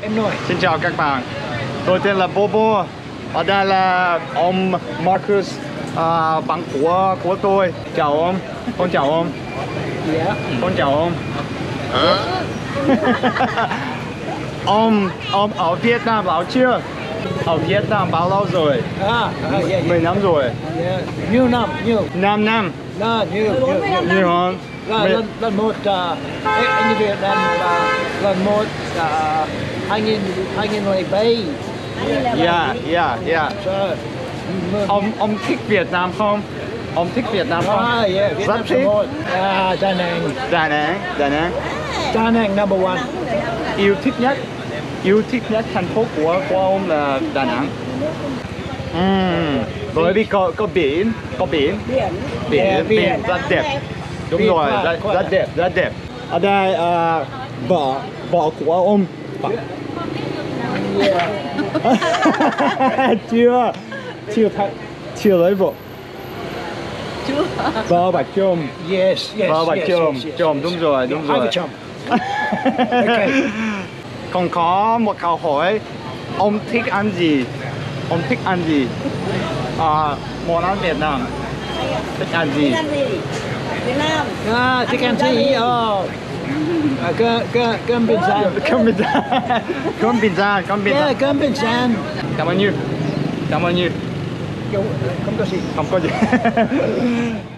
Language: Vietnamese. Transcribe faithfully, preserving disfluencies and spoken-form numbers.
em nói. Xin chào các bạn. Tôi tên là Bobo. Ở đây là ông Marcus, à, bạn của của tôi. Chào ông. Con chào ông. Yeah. Con chào ông. ông ông ở Việt Nam bao chưa? Ở Việt Nam bao lâu rồi? À, à yeah, yeah. mười năm rồi. Yeah. Nhiều năm, nhiều. năm năm. Là nhiều, nhiều, nhiều. Nhiều hơn. Là lần lần một uh, anh Việt Nam là lần một uh, hai nghìn hai nghìn lẻ bảy. Yeah, yeah, yeah. So, Ông ông thích Việt Nam không? Ông thích Việt Nam không? ah, yeah, Việt Rất Nam thích. số một. À, Đà Nẵng. Đà Nẵng, Đà Nẵng. Đà Nẵng number one. Yêu thích nhất, yêu thích nhất thành phố của của ông là Đà Nẵng. Uhm, bởi vì có có biển, có biển, Biển. biển, Yeah, biển biển. rất đẹp. Đúng Biển rồi, quá, rất, quá. rất đẹp, rất đẹp. Ở đây uh, vợ vợ của ông. Yeah. chưa, chưa thật, chưa lấy vợ. Chưa. Vợ bà chồng. Yes, yes, Vợ bà yes, chồng, yes, yes, chồng yes. đúng rồi, đúng Hai rồi. vợ chồng. Okay. Còn có một câu hỏi, ông thích ăn gì? Ông thích ăn gì? À, món ăn Việt Nam. Thích ăn gì? Thích ăn gì? Việt Nam. À, thích ăn gì? Oh. À, cơm cơm cơm bình san. Cơm bình san. Cơm bình san, cơm bình san. Yeah, cơm bình san. Cảm ơn you. Cảm ơn you. Không có gì. Không có gì.